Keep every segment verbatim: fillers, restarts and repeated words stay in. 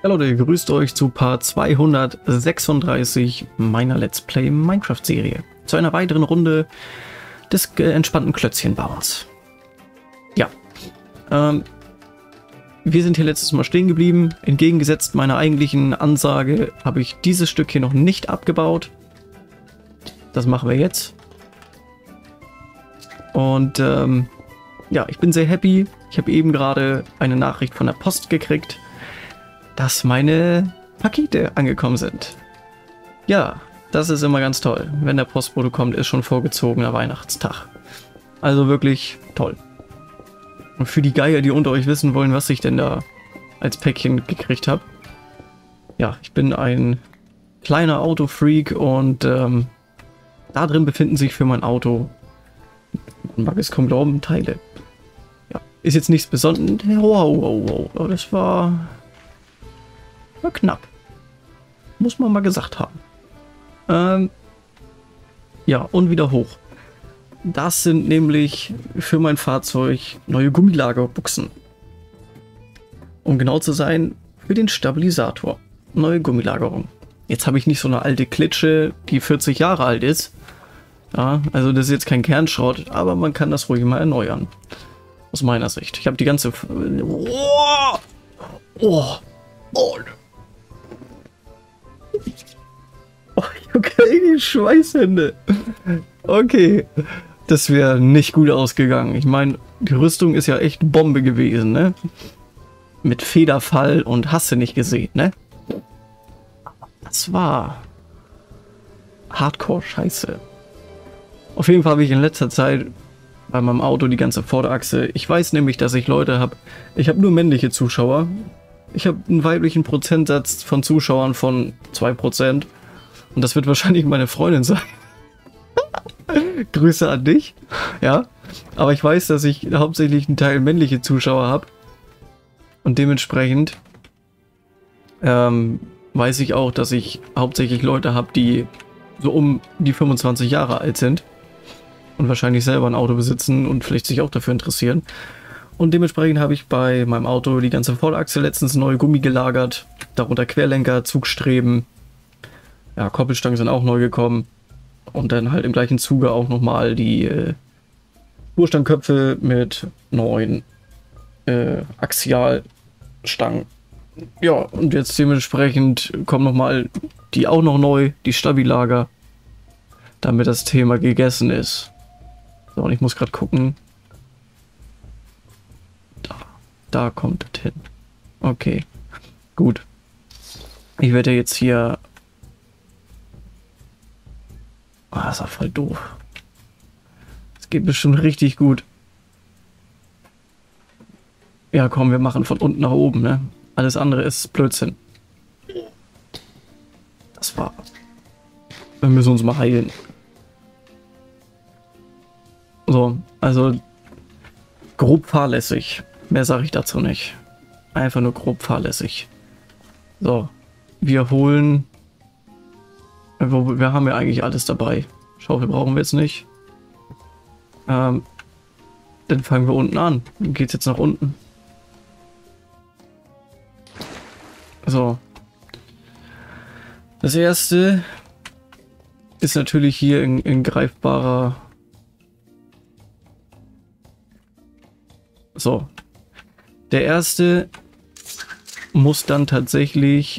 Hallo, Leute, grüßt euch zu Part zweihundertsechsunddreißig meiner Let's Play Minecraft Serie. Zu einer weiteren Runde des äh, entspannten Klötzchenbauens. Ja, ähm, wir sind hier letztes Mal stehen geblieben. Entgegengesetzt meiner eigentlichen Ansage habe ich dieses Stück hier noch nicht abgebaut. Das machen wir jetzt. Und ähm, ja, ich bin sehr happy. Ich habe eben gerade eine Nachricht von der Post gekriegt, dass meine Pakete angekommen sind. Ja, das ist immer ganz toll. Wenn der Postbote kommt, ist schon vorgezogener Weihnachtstag. Also wirklich toll. Und für die Geier, die unter euch wissen wollen, was ich denn da als Päckchen gekriegt habe. Ja, ich bin ein kleiner Autofreak und ähm, da drin befinden sich für mein Auto, man mag es kaum glauben, Teile. Ja, ist jetzt nichts Besonderes. Wow, wow, wow, das war... war knapp. Muss man mal gesagt haben. Ähm, ja, und wieder hoch. Das sind nämlich für mein Fahrzeug neue Gummilagerbuchsen. Um genau zu sein, für den Stabilisator. Neue Gummilagerung. Jetzt habe ich nicht so eine alte Klitsche, die vierzig Jahre alt ist. Ja, also das ist jetzt kein Kernschrott, aber man kann das ruhig mal erneuern. Aus meiner Sicht. Ich habe die ganze... Oh! Oh! Oh! Okay, die Schweißhände. Okay. Das wäre nicht gut ausgegangen. Ich meine, die Rüstung ist ja echt Bombe gewesen, ne? Mit Federfall und hast du nicht gesehen, ne? Das war... Hardcore-Scheiße. Auf jeden Fall habe ich in letzter Zeit bei meinem Auto die ganze Vorderachse... Ich weiß nämlich, dass ich Leute habe... Ich habe nur männliche Zuschauer. Ich habe einen weiblichen Prozentsatz von Zuschauern von zwei Prozent. Und das wird wahrscheinlich meine Freundin sein. Grüße an dich. Ja. Aber ich weiß, dass ich hauptsächlich einen Teil männliche Zuschauer habe. Und dementsprechend ähm, weiß ich auch, dass ich hauptsächlich Leute habe, die so um die fünfundzwanzig Jahre alt sind. Und wahrscheinlich selber ein Auto besitzen und vielleicht sich auch dafür interessieren. Und dementsprechend habe ich bei meinem Auto die ganze Vorderachse letztens neue Gummi gelagert. Darunter Querlenker, Zugstreben. Ja, Koppelstangen sind auch neu gekommen. Und dann halt im gleichen Zuge auch nochmal die äh, Spurstangköpfe mit neuen äh, Axialstangen. Ja, und jetzt dementsprechend kommen nochmal die auch noch neu, die Stabilager, damit das Thema gegessen ist. So, und ich muss gerade gucken. Da, da kommt es hin. Okay, gut. Ich werde jetzt hier... Oh, das ist doch voll doof. Das geht bestimmt richtig gut. Ja, komm, wir machen von unten nach oben, ne? Alles andere ist Blödsinn. Das war... Wir müssen uns mal heilen. So, also... Grob fahrlässig. Mehr sage ich dazu nicht. Einfach nur grob fahrlässig. So. Wir holen... Wir haben ja eigentlich alles dabei. Schaufel brauchen wir jetzt nicht. Ähm, dann fangen wir unten an. Dann geht's jetzt nach unten. So. Das erste ist natürlich hier in, in greifbarer... So. Der erste muss dann tatsächlich...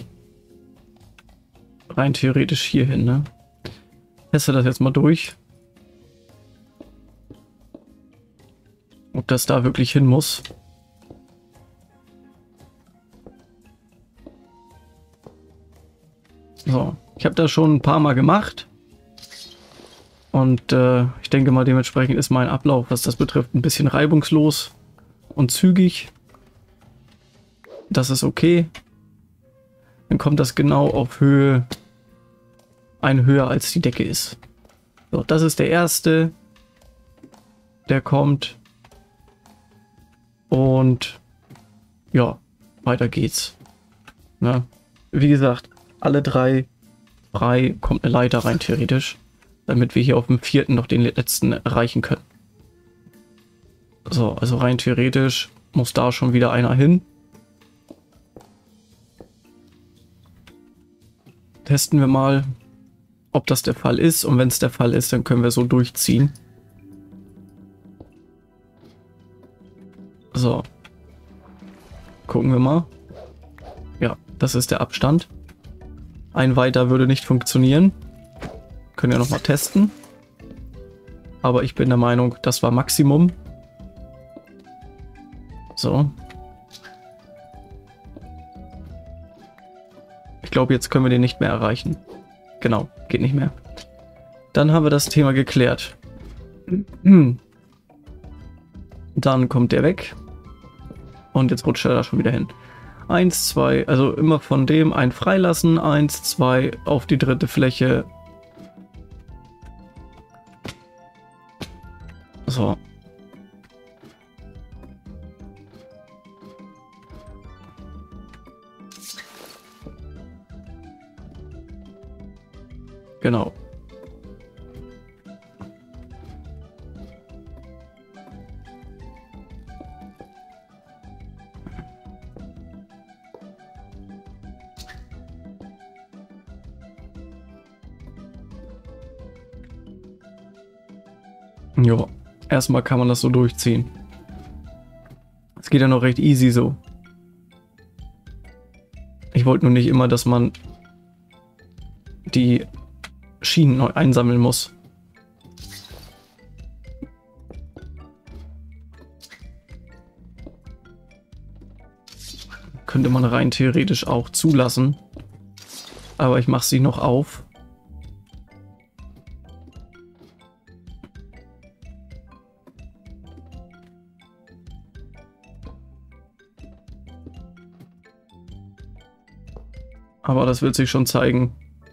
rein theoretisch hier hin, ne? Teste das jetzt mal durch. Ob das da wirklich hin muss. So, ich habe das schon ein paar Mal gemacht. Und äh, ich denke mal, dementsprechend ist mein Ablauf, was das betrifft, ein bisschen reibungslos und zügig. Das ist okay. Dann kommt das genau auf Höhe... ein höher als die Decke ist. So, das ist der erste. Der kommt. Und ja, weiter geht's. Na, wie gesagt, alle drei frei kommt eine Leiter rein theoretisch, damit wir hier auf dem vierten noch den letzten erreichen können. So, also rein theoretisch muss da schon wieder einer hin. testen wir mal, ob das der Fall ist. Und wenn es der Fall ist, dann können wir so durchziehen. So. Gucken wir mal. Ja, das ist der Abstand. Ein weiter würde nicht funktionieren. Können ja nochmal testen. Aber ich bin der Meinung, das war Maximum. So. Ich glaube, jetzt können wir den nicht mehr erreichen. Genau, geht nicht mehr. Dann haben wir das Thema geklärt. Dann kommt der weg. Und jetzt rutscht er da schon wieder hin. Eins, zwei, also immer von dem ein freilassen. Eins, zwei, auf die dritte Fläche. So. Genau. Jo, erstmal kann man das so durchziehen. Es geht ja noch recht easy so. Ich wollte nur nicht immer, dass man die Schienen neu einsammeln muss. Könnte man rein theoretisch auch zulassen. Aber ich mache sie noch auf. Aber das wird sich schon zeigen.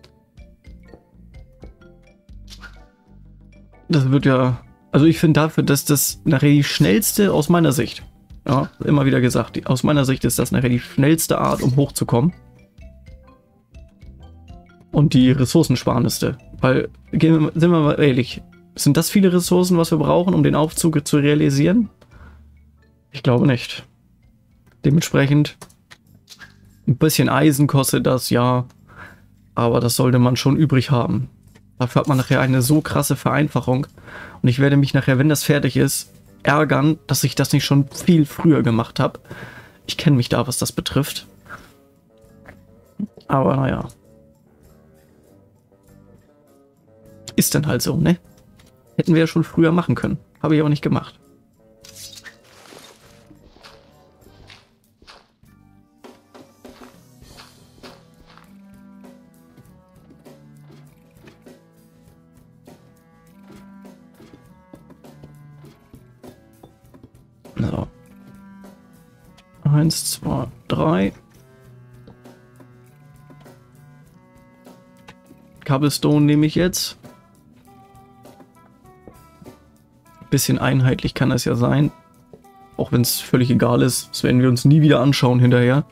Das wird ja... Also ich finde dafür, dass das nachher die schnellste aus meiner Sicht... Ja, immer wieder gesagt, die, aus meiner Sicht ist das nachher die schnellste Art, um hochzukommen. Und die ressourcensparendste. Weil, gehen wir, sind wir mal ehrlich, sind das viele Ressourcen, was wir brauchen, um den Aufzug zu realisieren? Ich glaube nicht. Dementsprechend... Ein bisschen Eisen kostet das, ja. Aber das sollte man schon übrig haben. Dafür hat man nachher eine so krasse Vereinfachung. Und ich werde mich nachher, wenn das fertig ist, ärgern, dass ich das nicht schon viel früher gemacht habe. Ich kenne mich da, was das betrifft. Aber naja. Ist dann halt so, ne? Hätten wir ja schon früher machen können. Habe ich aber nicht gemacht. So. Eins, zwei, drei. Cobblestone nehme ich jetzt. Bisschen einheitlich kann das ja sein. Auch wenn es völlig egal ist. Das werden wir uns nie wieder anschauen hinterher.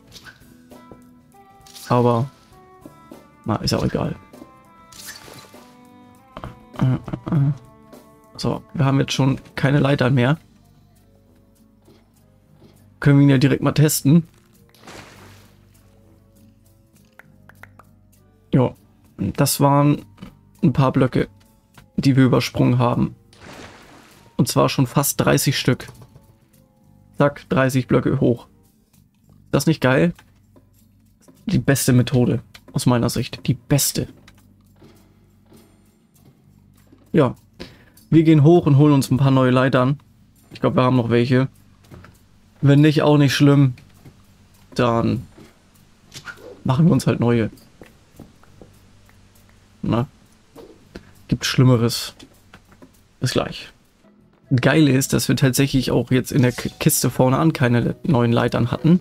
Aber, na, ist auch egal. So, wir haben jetzt schon keine Leitern mehr. Können wir ihn ja direkt mal testen. Jo, das waren ein paar Blöcke, die wir übersprungen haben. Und zwar schon fast dreißig Stück. Zack, dreißig Blöcke hoch. Das nicht geil? Die beste Methode, aus meiner Sicht. Die beste. Ja, wir gehen hoch und holen uns ein paar neue Leitern. Ich glaube, wir haben noch welche. Wenn nicht, auch nicht schlimm. Dann machen wir uns halt neue. Na, gibt Schlimmeres. Bis gleich. Geile ist, dass wir tatsächlich auch jetzt in der Kiste vorne an keine neuen Leitern hatten.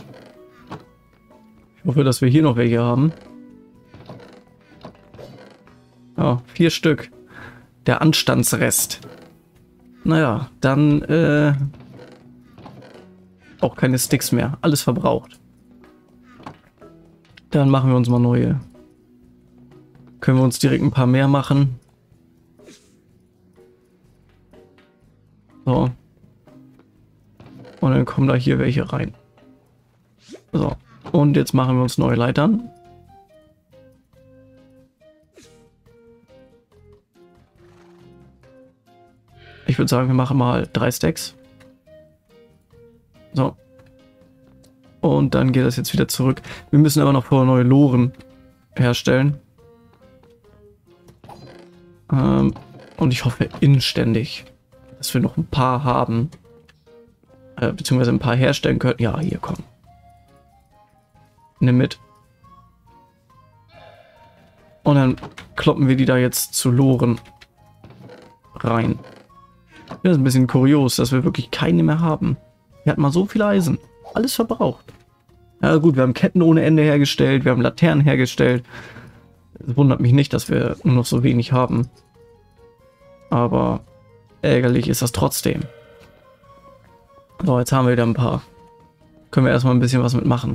Ich hoffe, dass wir hier noch welche haben. Ja, vier Stück. Der Anstandsrest. Naja, dann äh, auch keine Sticks mehr. Alles verbraucht. Dann machen wir uns mal neue. Können wir uns direkt ein paar mehr machen. So. Und dann kommen da hier welche rein. So. Und jetzt machen wir uns neue Leitern. Ich würde sagen, wir machen mal drei Stacks. So. Und dann geht das jetzt wieder zurück. Wir müssen aber noch vorher neue Loren herstellen. Ähm, und ich hoffe inständig, dass wir noch ein paar haben. Äh, beziehungsweise ein paar herstellen können. Ja, hier, komm. Nimm mit. Und dann kloppen wir die da jetzt zu Loren rein. Das ist ein bisschen kurios, dass wir wirklich keine mehr haben. Wir hatten mal so viel Eisen. Alles verbraucht. Ja gut, wir haben Ketten ohne Ende hergestellt. Wir haben Laternen hergestellt. Es wundert mich nicht, dass wir nur noch so wenig haben. Aber ärgerlich ist das trotzdem. So, jetzt haben wir wieder ein paar. Können wir erstmal ein bisschen was mitmachen.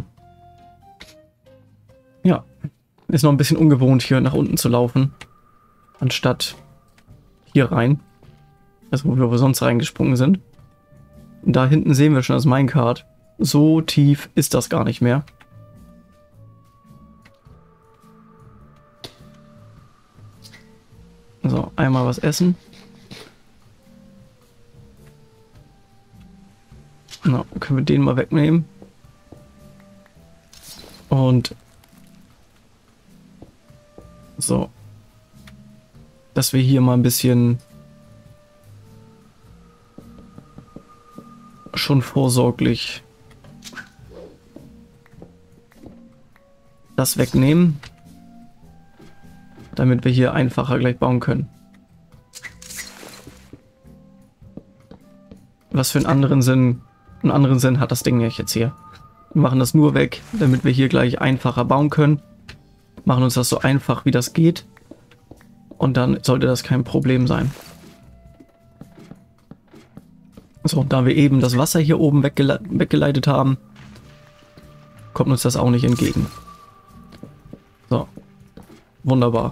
Ja. Ist noch ein bisschen ungewohnt, hier nach unten zu laufen. Anstatt hier rein. Also wo wir sonst reingesprungen sind. Und da hinten sehen wir schon das Minecart. So tief ist das gar nicht mehr. So, einmal was essen. Na, können wir den mal wegnehmen. Und so. Dass wir hier mal ein bisschen schon vorsorglich das wegnehmen, damit wir hier einfacher gleich bauen können. Was für einen anderen Sinn, einen anderen Sinn hat das Ding jetzt hier. Wir machen das nur weg, damit wir hier gleich einfacher bauen können. Machen uns das so einfach wie das geht. Und dann sollte das kein Problem sein. So, da wir eben das Wasser hier oben weggele weggeleitet haben, kommt uns das auch nicht entgegen. So, wunderbar.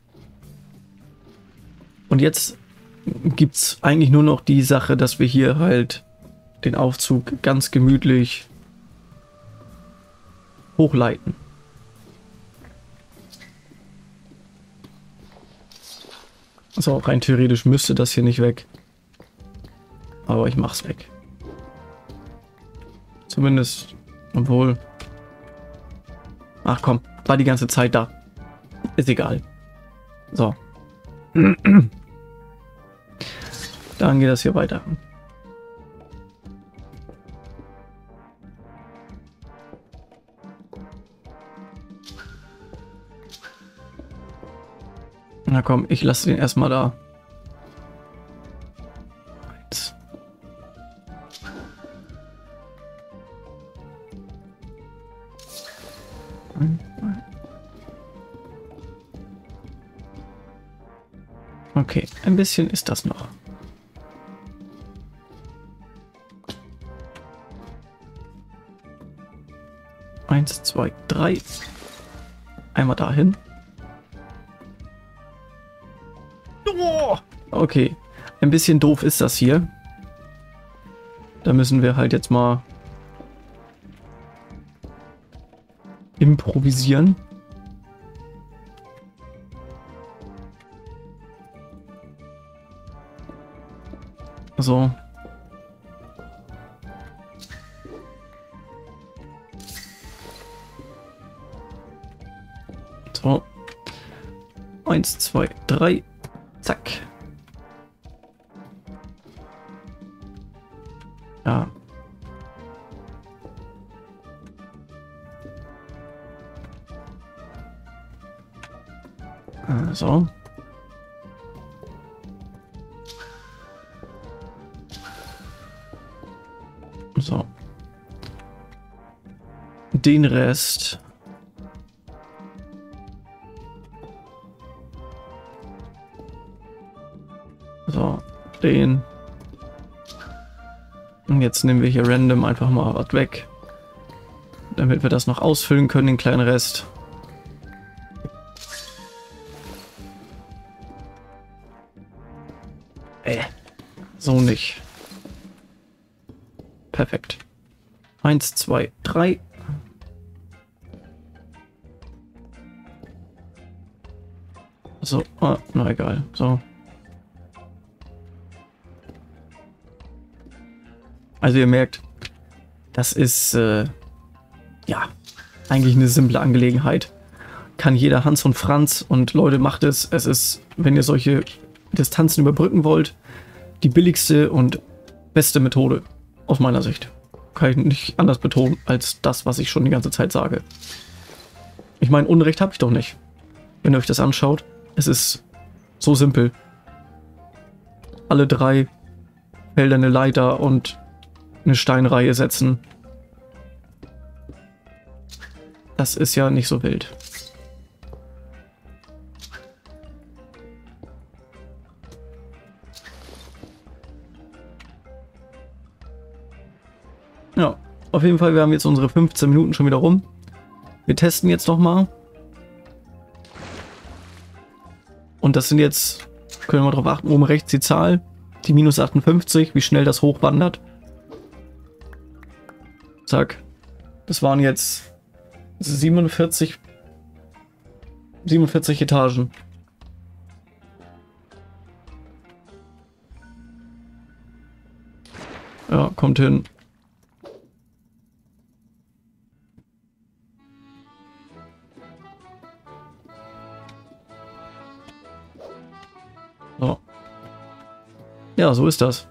Und jetzt gibt es eigentlich nur noch die Sache, dass wir hier halt den Aufzug ganz gemütlich hochleiten. So, rein theoretisch müsste das hier nicht weg. Aber ich mach's weg. Zumindest, obwohl... Ach komm, war die ganze Zeit da. Ist egal. So. Dann geht das hier weiter. Na komm, ich lasse den erstmal da. Eins. Okay, ein bisschen ist das noch. Eins, zwei, drei. Einmal dahin. Okay, ein bisschen doof ist das hier. Da müssen wir halt jetzt mal improvisieren. So. So. Eins, zwei, drei. Zack. Ja. Also. So. Den Rest. So, den. Und jetzt nehmen wir hier random einfach mal was weg. Damit wir das noch ausfüllen können, den kleinen Rest. Äh, so nicht. Perfekt. Eins, zwei, drei. So, oh, na egal. So. Also ihr merkt, das ist, äh, ja, eigentlich eine simple Angelegenheit. Kann jeder Hans und Franz und Leute, macht es. Es ist, wenn ihr solche Distanzen überbrücken wollt, die billigste und beste Methode aus meiner Sicht. Kann ich nicht anders betonen als das, was ich schon die ganze Zeit sage. Ich meine, Unrecht habe ich doch nicht. Wenn ihr euch das anschaut, es ist so simpel. Alle drei Felder eine Leiter und eine Steinreihe setzen. Das ist ja nicht so wild. Ja, auf jeden Fall, wir haben jetzt unsere fünfzehn Minuten schon wieder rum. Wir testen jetzt nochmal. Und das sind jetzt, können wir mal drauf achten, oben rechts die Zahl, die minus achtundfünfzig, wie schnell das hochwandert. Zack. Das waren jetzt siebenundvierzig, siebenundvierzig Etagen. Ja, kommt hin. So. Ja, so ist das.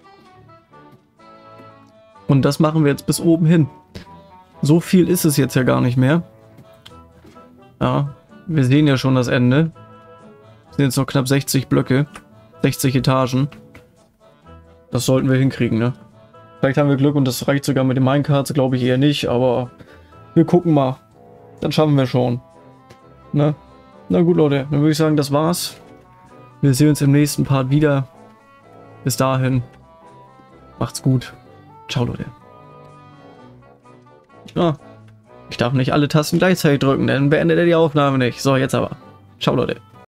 Und das machen wir jetzt bis oben hin. So viel ist es jetzt ja gar nicht mehr. Ja, wir sehen ja schon das Ende. Es sind jetzt noch knapp sechzig Blöcke. sechzig Etagen. Das sollten wir hinkriegen, ne? Vielleicht haben wir Glück und das reicht sogar mit den Minecarts, glaube ich eher nicht, aber wir gucken mal. Dann schaffen wir schon. Ne? Na gut, Leute, dann würde ich sagen, das war's. Wir sehen uns im nächsten Part wieder. Bis dahin. Macht's gut. Ciao, Leute. Ah, ich darf nicht alle Tasten gleichzeitig drücken, dann beendet er die Aufnahme nicht. So, jetzt aber. Ciao, Leute.